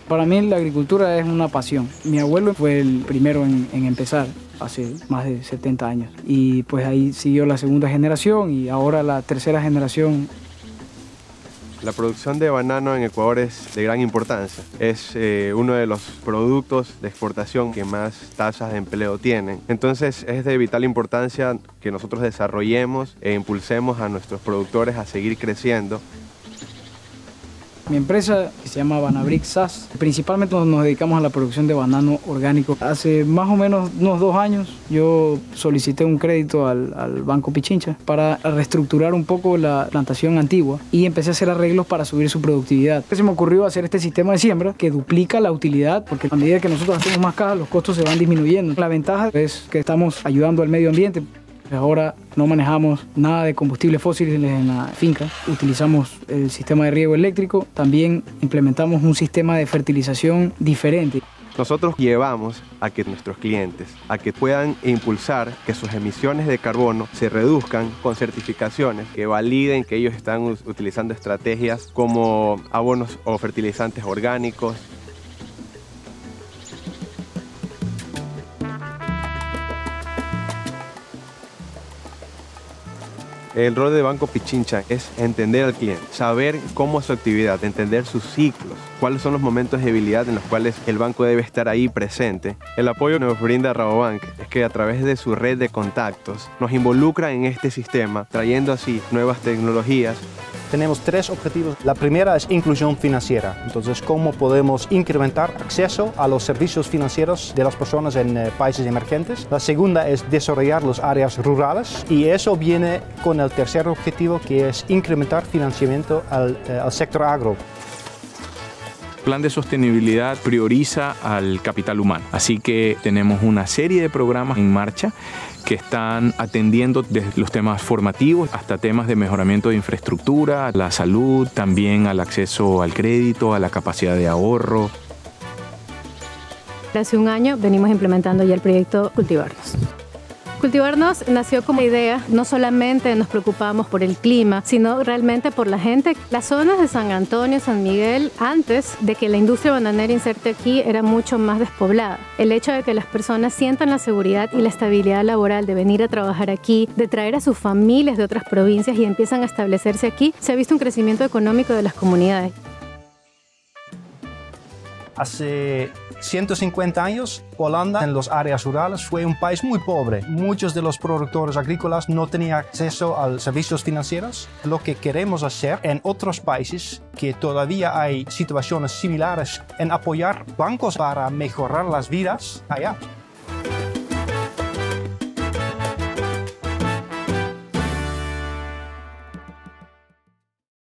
Para mí la agricultura es una pasión. Mi abuelo fue el primero en empezar hace más de 70 años y pues ahí siguió la segunda generación y ahora la tercera generación. La producción de banano en Ecuador es de gran importancia. Es uno de los productos de exportación que más tasas de empleo tienen. Entonces es de vital importancia que nosotros desarrollemos e impulsemos a nuestros productores a seguir creciendo. Mi empresa, que se llama Banabric SAS, principalmente nos dedicamos a la producción de banano orgánico. Hace más o menos unos 2 años yo solicité un crédito al Banco Pichincha para reestructurar un poco la plantación antigua y empecé a hacer arreglos para subir su productividad. Se me ocurrió hacer este sistema de siembra que duplica la utilidad porque a medida que nosotros hacemos más cajas los costos se van disminuyendo. La ventaja es que estamos ayudando al medio ambiente. Ahora no manejamos nada de combustibles fósiles en la finca, utilizamos el sistema de riego eléctrico, también implementamos un sistema de fertilización diferente. Nosotros llevamos a que nuestros clientes, a que puedan impulsar que sus emisiones de carbono se reduzcan con certificaciones que validen que ellos están utilizando estrategias como abonos o fertilizantes orgánicos. El rol de Banco Pichincha es entender al cliente, saber cómo es su actividad, entender sus ciclos, cuáles son los momentos de debilidad en los cuales el banco debe estar ahí presente. El apoyo que nos brinda Rabobank es que a través de su red de contactos nos involucra en este sistema, trayendo así nuevas tecnologías. Tenemos 3 objetivos. La primera es inclusión financiera. Entonces, ¿cómo podemos incrementar acceso a los servicios financieros de las personas en países emergentes? La segunda es desarrollar las áreas rurales y eso viene con el tercer objetivo, que es incrementar financiamiento al sector agro. El plan de sostenibilidad prioriza al capital humano, así que tenemos una serie de programas en marcha que están atendiendo desde los temas formativos hasta temas de mejoramiento de infraestructura, la salud, también al acceso al crédito, a la capacidad de ahorro. Hace un año venimos implementando ya el proyecto Cultivarnos. Cultivarnos nació como idea, no solamente nos preocupamos por el clima, sino realmente por la gente. Las zonas de San Antonio, San Miguel, antes de que la industria bananera inserte aquí, era mucho más despoblada. El hecho de que las personas sientan la seguridad y la estabilidad laboral de venir a trabajar aquí, de traer a sus familias de otras provincias y empiezan a establecerse aquí, se ha visto un crecimiento económico de las comunidades. Hace 150 años, Holanda en las áreas rurales fue un país muy pobre. Muchos de los productores agrícolas no tenían acceso a servicios financieros. Lo que queremos hacer en otros países que todavía hay situaciones similares en apoyar bancos para mejorar las vidas allá.